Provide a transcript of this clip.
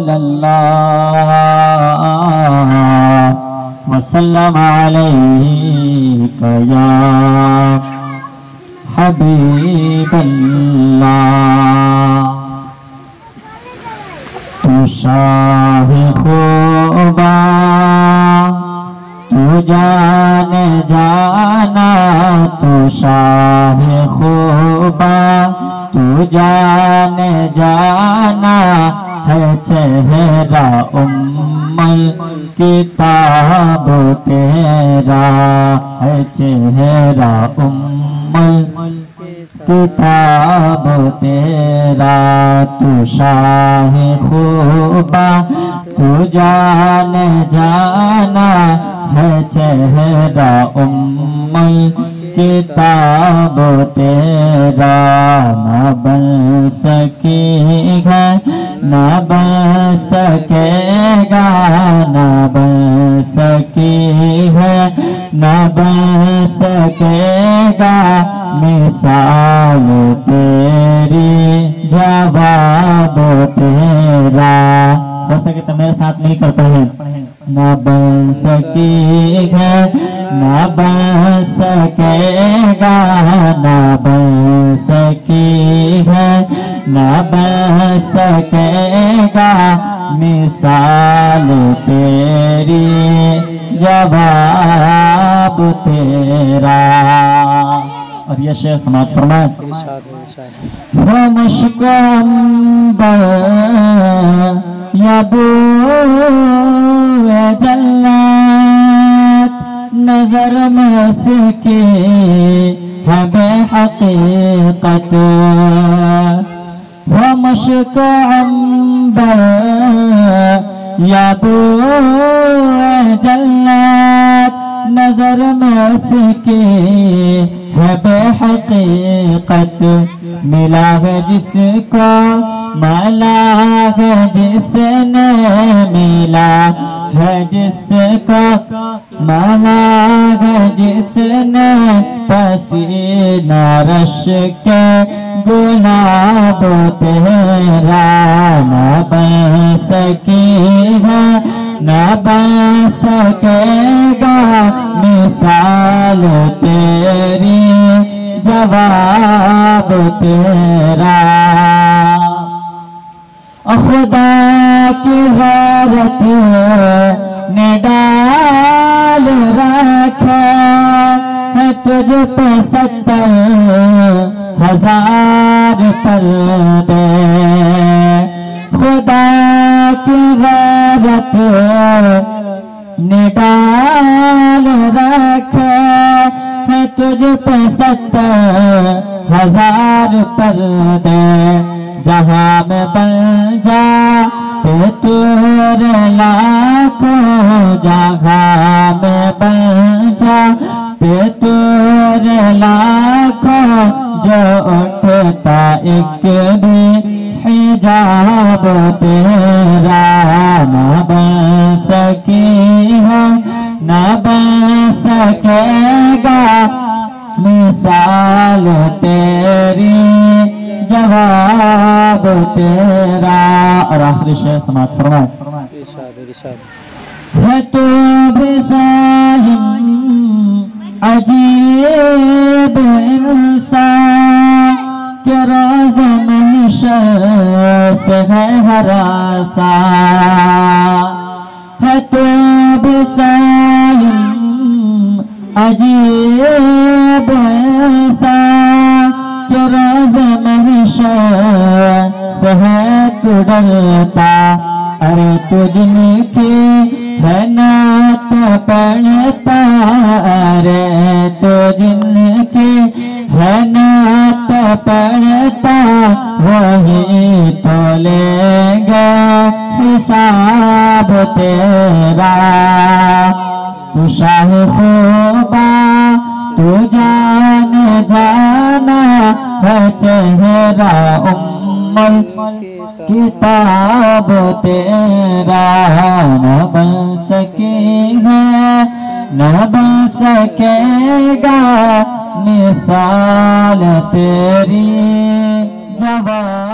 सल्लल्लाहु वसल्लम अलैका या हबीबल्लाह। तू शाह खुबा तू जाने जाना, तू शाह खुबा तू जाने जाना है चेहरा उम्मल किताब तेरा, है चेहरा उम्मल किताब तेरा। तू शाह खुबा तू जाने जाना है चेहरा उम्मल किताब तेरा। न बन सकेगा न बन सकेगा न बन सकेगा न बन सकेगा मिसाल तेरी जवाब तेरा। हो सके तो मेरे साथ मिलकर पढ़ें। न बन सकेगा न बन सकेगा न बन सकेगा न बन सकेगा मिसाल तेरी जवाब तेरा। और ये शेर समाज फरमाए। हो मुश्को अंबर या बूए जल्लत नजर में उसकी है बेहकीकत। हो मुश्को अंबर या बूए जल्लत नजर में उसकी है बेहकीकत। मिला है जिसको मिला है जिसने मिला है जिसको मिला है जिसने पसीना रश के गुलाब तेरा। न बन सकेगा न बन सकेगा मिसाल तेरी जवाब तेरा। खुदा की गैरत ने डाल रखा है तुझ पे 70,000 पर्दे। खुदा की गैरत ने डाल रखा है तुझ पे 70,000 पर्दे। जहाँ में बन जा तेरे लाखों जहाँ में बन जा तेरे लाखों जो उठता एक भी हिजाब तेरा। न बन सकेगा न बन सकेगा मिसाल तेरी जवाब तेरा। और आखिरी शेर समात फरमाए। है तो भी शाहिन अजीब इंसान के रोज़ महशर से है हरासा। है तो भी शाहिन अजीब इंसान के रोज़ महशर से है तू डरता। अरे तू जिनकी है नात पढ़ता, अरे तू जिनकी है नात पढ़ता वही तो लेगा हिसाब तेरा। तू शाह खुबा तू जान जाना है चेहरा उम्मल किताब तेरा। न बन सकेगा न बन सकेगा मिसाल तेरी जवाब